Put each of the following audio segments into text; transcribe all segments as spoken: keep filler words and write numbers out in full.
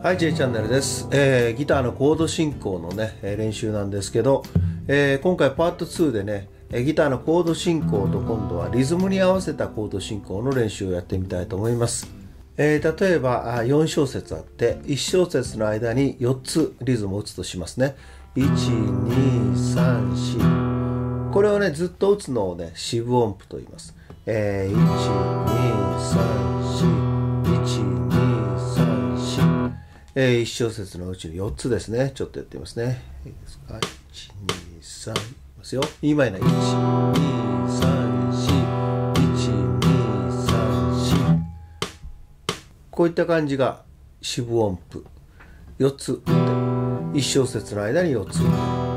はい、J チャンネルです、えー、ギターのコード進行のね練習なんですけど、えー、今回パートツーでねギターのコード進行と今度はリズムに合わせたコード進行の練習をやってみたいと思います。えー、例えばよん小節あっていち小節の間によっつリズムを打つとしますね。いちにさんしこれをねずっと打つのをね四分音符と言います。えー、いちにさんしいちにさんしえー、いち小節のうちによっつですね。ちょっとやってみますね。いいですか。いちにさんいますよ。E マイナーいちにさんしいちにさんしこういった感じが四分音符よっつ打っていち小節の間によっつ打って、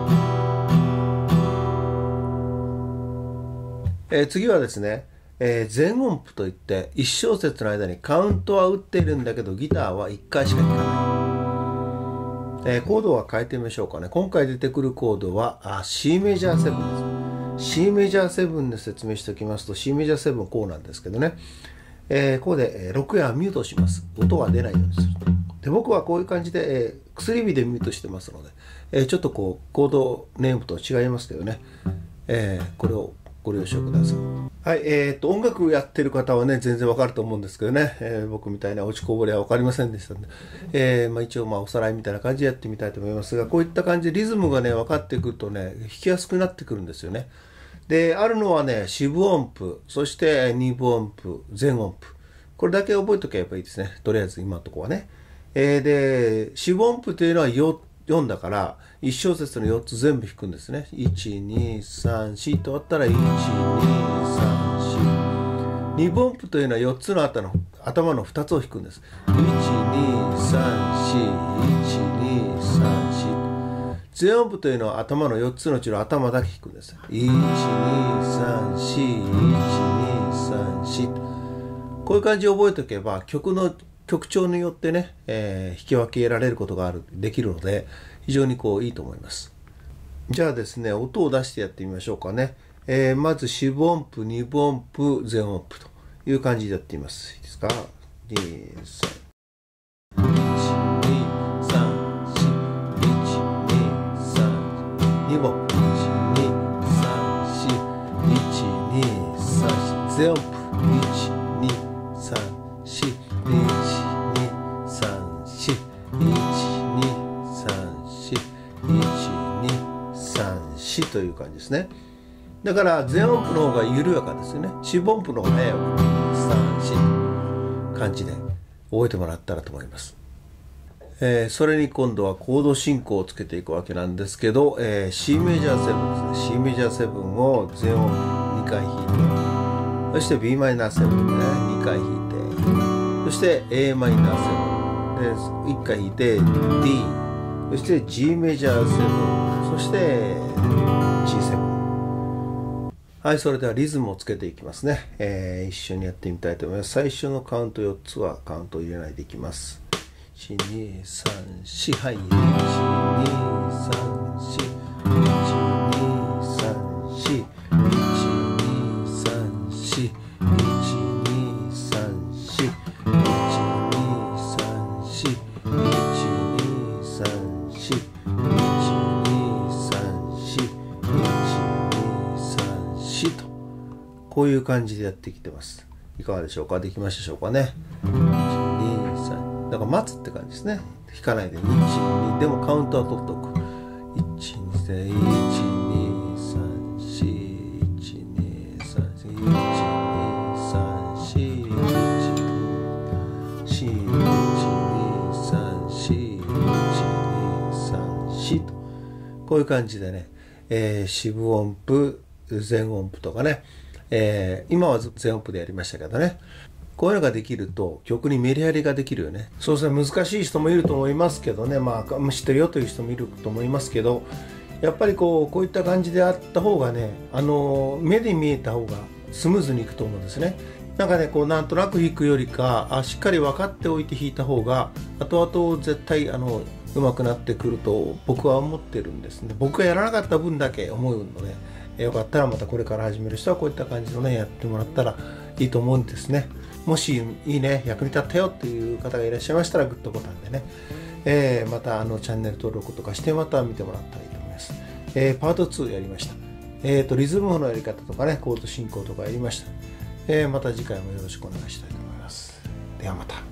えー、次はですね、えー、全音符といっていち小節の間にカウントは打っているんだけどギターはいっかいしか弾かない、えー、コードは変えてみましょうかね。今回出てくるコードはあ C メジャーセブンです。 C メジャーセブンで説明しておきますと C メジャーセブンこうなんですけどね、えー、ここで録音はミュートします。音が出ないようにする。で僕はこういう感じで、えー、薬指でミュートしてますので、えー、ちょっとこうコードネームと違いますけどね、えー、これをご了承ください。はい、えーと、音楽やってる方はね、全然わかると思うんですけどね、えー、僕みたいな落ちこぼれは分かりませんでしたので、えーまあ、一応まあおさらいみたいな感じでやってみたいと思いますが、こういった感じでリズムがね、分かってくるとね、弾きやすくなってくるんですよね。で、あるのはね、四分音符、そして二分音符、全音符。これだけ覚えておけばいいですね。とりあえず今のところはね。えー、で、四分音符というのはよんだからいち小節のよっつ全部弾くんですね。いちにさんしとあったらいちにさんし二分音符というのはよっつの頭の頭のふたつを弾くんです。いちにさんしいちにさんし全音符というのは頭のよっつのうちの頭だけ弾くんです。いちにさんしいちにさんしこういう感じを覚えておけば曲の曲調によってね、えー、引き分けられることがあるできるので非常にこういいと思います。じゃあですね、音を出してやってみましょうかね。えー、まず四分音符、二分音符、全音符という感じでやってみます。いいですか。に、さん、いち、に、さん、し、いち、に、さん、にぼん、いち、に、さん、し、いち、に、さん、し、全音符、いち、に、さん、し、いち、に、さん、し、いち、に、さん、し、いち、に、さん、しという感じですね。だから全音符の方が緩やかですよね。四分音符の方が早くさん、し感じで覚えてもらったらと思います。えー、それに今度はコード進行をつけていくわけなんですけど、えー、C メジャーセブンですね。C メジャーセブンを全音符にかい弾いて、そして ビーマイナーセブンでねにかい弾いて、そして エーマイナーセブンでいっかい弾いて ディー、そして G メジャーセブン、そして ジーセブン。はい、それではリズムをつけていきますね。えー、一緒にやってみたいと思います。最初のカウントよっつはカウントを入れないでいきます。いち、に、さん、し、はい、いち、に、さん、し、いち、に、さん、し、いち、に、さん、し、いち、に、さん、し、いち、に、さん、し、いち、に、さん、し、いち、に、さん、し、しとこういう感じでやってきてます。いかがでしょうか。できましたでしょうかね。いち、に、さんだから待つって感じですね。弾かないでいち、にでもカウントは取っておく。いち、に、さん、いち、に、さん、し、いち、に、さん、し、いち、に、さん、し、いち、に、さん、し、いち、に、さん、しとこういう感じでね、えー、四分音符全音符とかね、えー、今は全音符でやりましたけどね、こういうのができると曲にメリハリができるよね。そうですね、難しい人もいると思いますけどね、まあ知ってるよという人もいると思いますけど、やっぱりこうこういった感じであった方がね、あの目で見えた方がスムーズにいくと思うんですね。なんかね、こうなんとなく弾くよりかあしっかり分かっておいて弾いた方が後々絶対あの上手くなってくると僕は思ってるんですね。僕がやらなかった分だけ思うので、よかったらまたこれから始める人はこういった感じのねやってもらったらいいと思うんですね。もしいいね役に立ったよっていう方がいらっしゃいましたらグッドボタンでねえー、またあのチャンネル登録とかしてまた見てもらったらいいと思います。えー、パートツーやりました。えーと、リズムのやり方とかね、コード進行とかやりました。えー、また次回もよろしくお願いしたいと思います。ではまた。